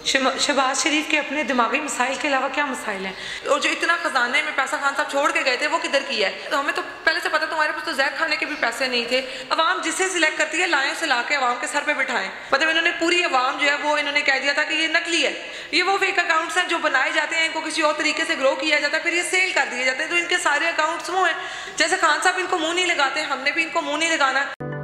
शहबाज शरीफ के अपने दिमागी मसाइल के अलावा क्या मसाइल हैं? और जो इतना खजाने में पैसा खान साहब छोड़ के गए थे वो किधर किया है? तो हमें तो पहले से पता, तुम्हारे पास तो जहर खाने के भी पैसे नहीं थे। अवाम जिसे सिलेक्ट करती है लाएं से ला के अवाम के सर पे बिठाएं। मतलब इन्होंने पूरी अवाम जो है वो इन्होंने कह दिया था कि ये नकली है, ये वो फेक अकाउंट्स हैं जो बनाए जाते हैं, इनको किसी और तरीके से ग्रो किया जाता है, फिर ये सेल कर दिए जाते हैं। तो इनके सारे अकाउंट्स वो हैं। जैसे खान साहब इनको मुँह नहीं लगाते, हमने भी इनको मुँह नहीं लगाना।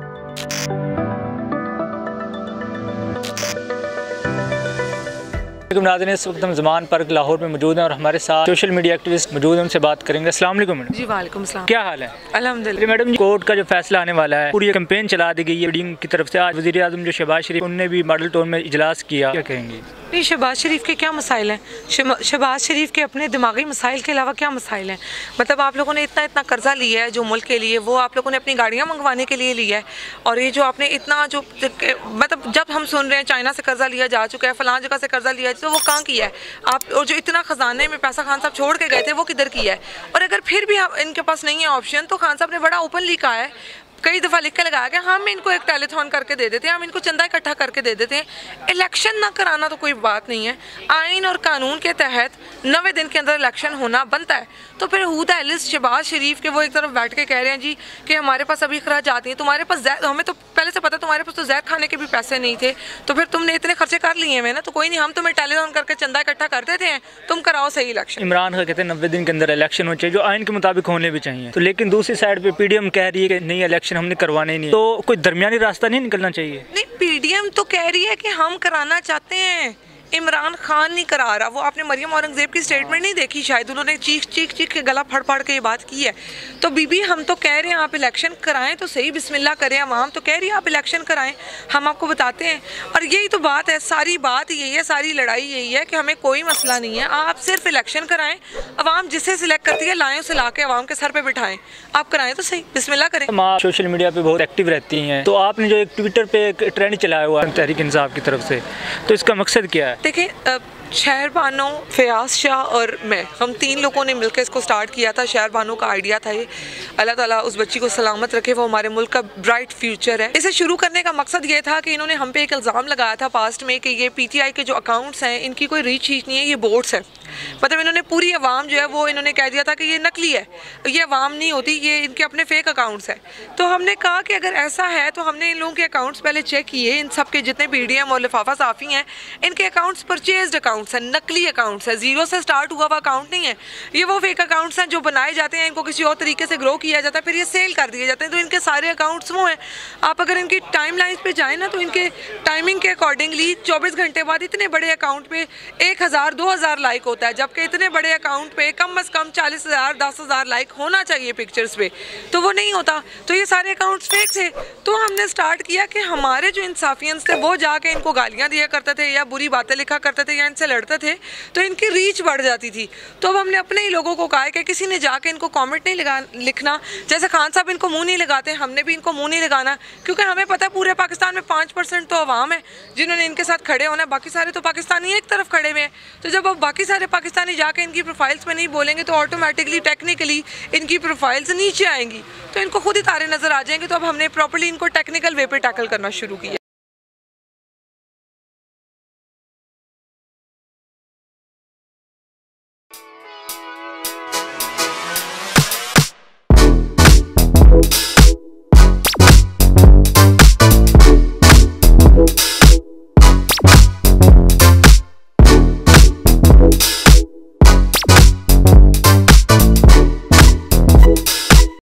नाज़रीन, इस वक्त हम ज़मान पार्क लाहौर में मौजूद हैं और हमारे साथ सोशल मीडिया एक्टिविस्ट मौजूद हैं, उनसे बात करेंगे। अस्सलाम वालेकुम मैडम। जी वालेकुम अस्सलाम। क्या हाल है? अल्हम्दुलिल्लाह। मैडम, कोर्ट का जो फैसला आने वाला है, पूरी कैंपेन चला दी गई है रीडिंग की तरफ से। आज वज़ीर आज़म जो शहबाज शरीफ, उन्होंने भी मॉडल टाउन में इजलास किया, क्या कहेंगे? नहीं, शहबाज शरीफ के क्या मसाइल हैं? शहबाज शरीफ के अपने दिमागी मसाइल के अलावा क्या मसाइल हैं? मतलब आप लोगों ने इतना कर्जा लिया है जो मुल्क के लिए, वो आप लोगों ने अपनी गाड़ियाँ मंगवाने के लिए लिया है। और ये जो आपने इतना जो मतलब जब हम सुन रहे हैं चाइना से कर्जा लिया जा चुका है, फलां जगह से कर्जा लिया, तो वो कहाँ किया है आप? और जो इतना खजाने में पैसा खान साहब छोड़ के गए थे वो किधर किया है? और अगर फिर भी इनके पास नहीं है ऑप्शन, तो खान साहब ने बड़ा ओपनली कहा है, कई दफ़ा लिख के लगाया कि हम इनको एक टेलीथॉन करके दे देते हैं, हम इनको चंदा इकट्ठा करके दे देते हैं। इलेक्शन ना कराना तो कोई बात नहीं है, आइन और कानून के तहत 90 दिन के अंदर इलेक्शन होना बनता है। तो फिर हुदा एलिस शहबाज शरीफ के वो एक तरफ बैठ के कह रहे हैं जी कि हमारे पास अभी खर्च आती हैं, तुम्हारे पास हमें तो पहले से पता, तुम्हारे पास तो जहर खाने के भी पैसे नहीं थे, तो फिर तुमने इतने खर्चे कर लिए हैं ना, तो कोई नहीं, हम तुम्हें टेलीथॉन करके चंदा इकट्ठा कर देते हैं, तुम कराओ सही इलेक्शन। इमरान खान कहते हैं 90 दिन के अंदर इलेक्शन होने चाहिए, जो आइन के मुताबिक होने भी चाहिए। तो लेकिन दूसरी साइड पे PDM कह रही है कि नहीं, इलेक्शन हमने करवाने नहीं, तो कोई दरमियानी रास्ता नहीं निकलना चाहिए? नहीं, PDM तो कह रही है कि हम कराना चाहते हैं, इमरान खान नहीं करा रहा। वो आपने मरियम औरंगजेब की स्टेटमेंट नहीं देखी शायद, उन्होंने चीख के गला फड़ के ये बात की है। तो बीबी हम तो कह रहे हैं आप इलेक्शन कराएं तो सही, बिस्मिल्लाह करें। अवाम तो कह रही है आप इलेक्शन कराएं, हम आपको बताते हैं। और यही तो बात है, सारी बात यही है, सारी लड़ाई यही है कि हमें कोई मसला नहीं है, आप सिर्फ इलेक्शन कराएं। अवाम जिसे सिलेक्ट करती है लाएं उसे ला के अवाम के सर पे बिठाएं, आप कराएं तो सही, बिस्मिल्लाह करें। आप सोशल मीडिया पे बहुत एक्टिव रहती हैं, तो आपने जो एक ट्विटर पे एक ट्रेंड चलाया हुआ है तहरीक इंसाफ की तरफ से, तो इसका मकसद क्या है? देखिए, शहर बानो, फयाज शाह और मैं, हम 3 लोगों ने मिलकर इसको स्टार्ट किया था। शहर बानो का आइडिया था ये। अल्लाह ताला उस बच्ची को सलामत रखे, वो हमारे मुल्क का ब्राइट फ्यूचर है। इसे शुरू करने का मकसद ये था कि इन्होंने हम पे एक इल्ज़ाम लगाया था पास्ट में कि ये PTI के जो अकाउंट्स हैं इनकी कोई रीच नहीं है, ये बोट्स हैं। मतलब इन्होंने पूरी अवाम जो है वो इन्होंने कह दिया था कि ये नकली है, ये अवाम नहीं होती, ये इनके अपने फेक अकाउंट्स हैं। तो हमने कहा कि अगर ऐसा है तो हमने इन लोगों के अकाउंट्स पहले चेक किए, इन सब के जितने PDM और लिफाफा साफ़ी हैं, इनके अकाउंट्स परचेज्ड अकाउंट्स हैं, नकली अकाउंट्स है, जीरो से स्टार्ट हुआ हुआ अकाउंट नहीं है। ये वो फेक अकाउंट्स हैं जो बनाए जाते हैं, इनको किसी और तरीके से ग्रो किया जाता है, फिर ये सेल कर दिए जाते हैं। तो इनके सारे अकाउंट्स वो हैं। आप अगर इनकी टाइम लाइन पे जाएँ ना, तो इनके टाइमिंग के अकॉर्डिंगली 24 घंटे बाद इतने बड़े अकाउंट पे 1000-2000 लाइक होता है, जबकि इतने बड़े अकाउंट पे कम से कम 40,000 10,000 लाइक होना चाहिए पिक्चर्स पे, तो वो नहीं होता। तो ये सारे अकाउंट्स फेक थे। तो हमने स्टार्ट किया कि हमारे जो इंसाफियंस थे वो जाके इनको गालियाँ दिया करते थे या बुरी बातें लिखा करते थे या इनसे लड़ते थे, तो इनकी रीच बढ़ जाती थी। तो अब हमने अपने ही लोगों को कहा कि किसी ने जाके इनको कमेंट नहीं लिखना। जैसे खान साहब इनको मुंह नहीं लगाते, हमने भी इनको मुंह नहीं लगाना, क्योंकि हमें पता है पूरे पाकिस्तान में 5% तो अवाम है जिन्होंने इनके साथ खड़े होना है, बाकी सारे तो पाकिस्तानी एक तरफ खड़े हुए हैं। तो जब अब बाकी सारे पाकिस्तानी जाके इनकी प्रोफाइल्स में नहीं बोलेंगे तो ऑटोमेटिकली टेक्निकली इनकी प्रोफाइल्स नीचे आएंगी, तो इनको खुद ही तारे नज़र आ जाएंगे। तो अब हमने प्रॉपर्ली इनको टेक्निकल वे पे टैकल करना शुरू किया।